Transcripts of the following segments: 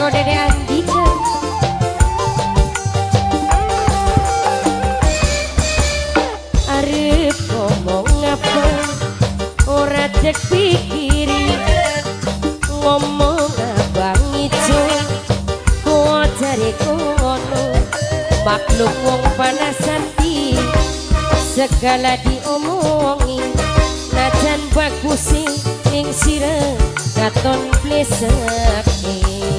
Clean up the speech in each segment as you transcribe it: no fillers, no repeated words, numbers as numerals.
kanggo Dede Andika. Arep ngomong apa ora dek pikiri, ngomong abang ijo kok jare kono makhluk wong panas hati segala diomongi najan bagus ning sirah katon plesake.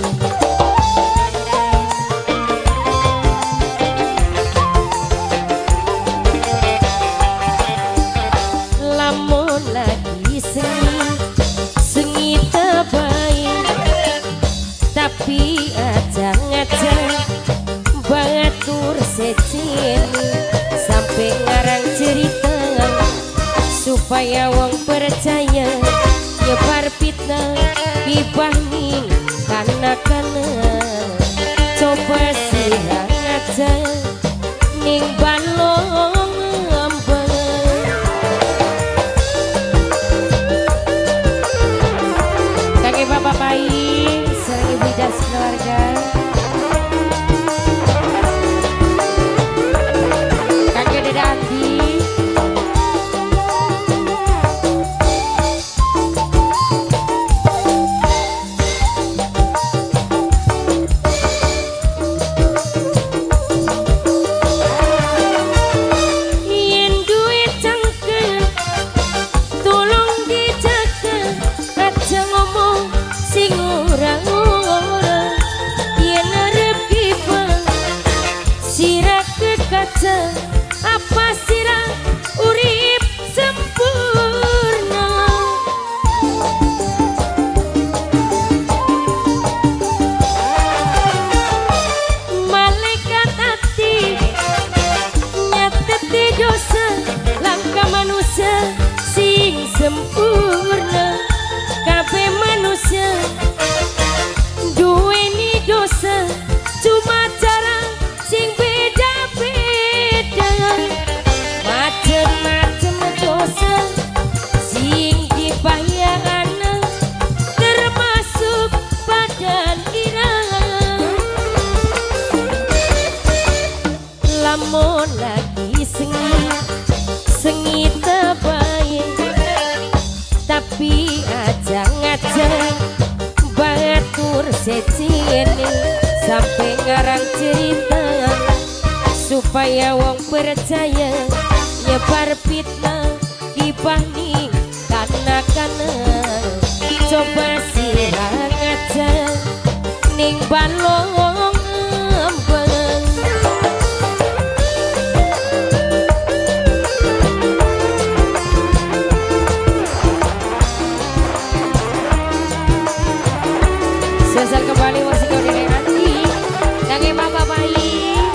Lamun lagi sengi terbaik tapi aja batur seceni sampai ngarang cerita supaya wong percaya nyebar fitnah dibanding kana-kana. Coba sirang aja ning balong ambang kage bapak bayi sareng ibu das keluarga kage Dede Andi. Apa sirah urip sempurna, malaikat hati nyateti dosa langkah manusia sing sempurna. Kabeh manusia duweni dosa cuma cara sing macem-macem dosa sing dibayaan termasuk badan irang. Lamun lagi sengi terbaik tapi ajang-ajang batur seceni sampai ngarang cerita supaya wong percaya nyebar fitnah dibanding kana-kana. Coba sirang aja ning balong ambang sesal kembali musik Dede Andi kage bapak bayi.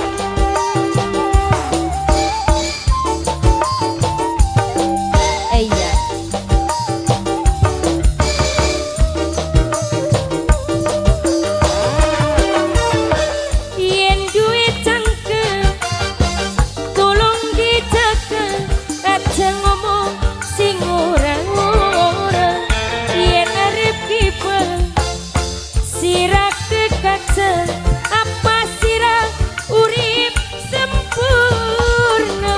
Apa sirah urip sempurna,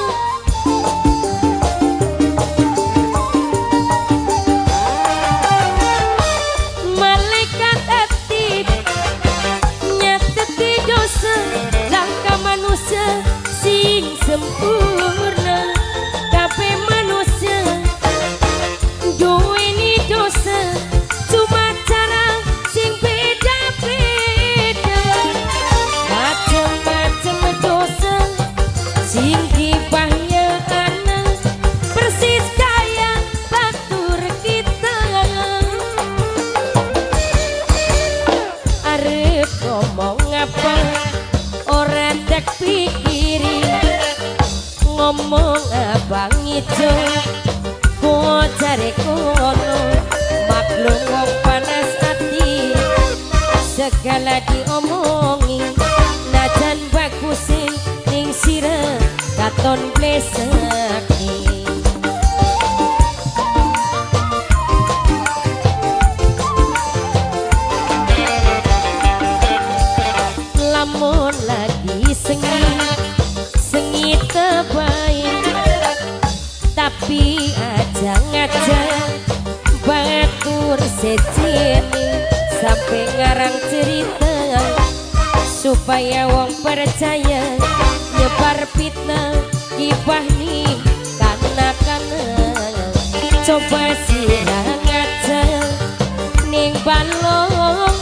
malaikat hati nyateti dosa langkah manusia sing sempurna. Kabeh manusia duweni dosa cuma cara sing beda-beda. Macem-macem dosa sing dibayaan persis kaya batur kita. Arep ngomong apa ora dak pikiri, ngomong abang ijo kok jare kono makhluk wong panas hati segala diomongi najan bagus ning sirah katon plesake. tukang cerita supaya wong percaya nyebar fitnah gibah nih kana-kana coba sirah ngaca ning balong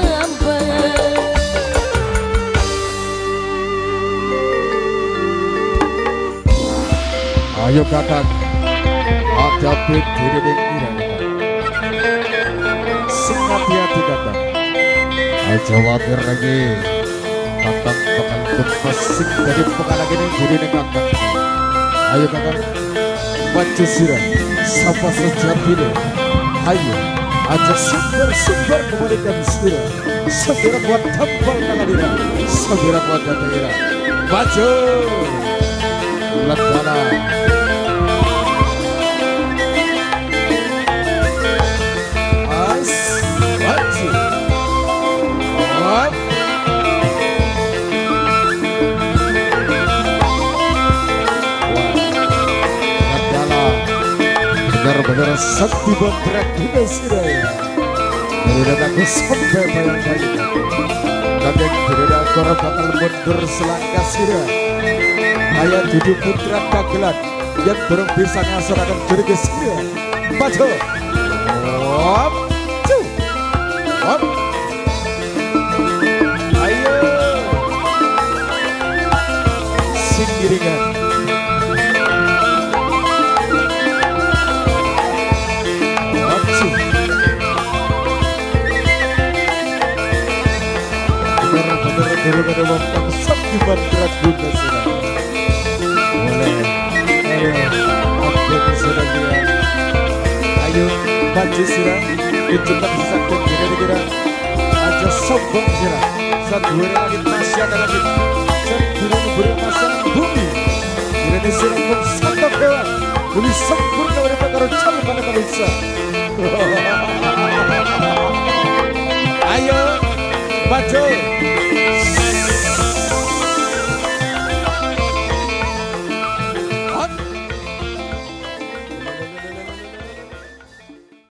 ayo kakak hadapi diri dengan sing hati-hati kakak aja khawatir lagi kakak bakal terpasik dari lagi nih diri dengan kakak ayo kakak maju sirah sapa sejati deh ayo aja sumber kembalikan sirah segera buat tampal kakak dira segera buat datang maju Latana benar-benar sakti bantrak kita sirai dari dataku sampai bayang-bayang tapi tidak korang bakal mundur selangkah sirai ayah duduk putra kagelan yang belum bisa ngasar akan jadi ke sirai maju op cu op ayo singgiringan benar-benar waktu sakti bantrak guna sudah boleh ayo update sudah dia ayo maju sudah dicetak sakti kira-kira aja sombong kira saat dua lagi masih ada lagi saat dua bermasang bumi kira-kira sudah pun satu hewan lebih sempurna daripada kalau calon mana kalau bisa ayo maju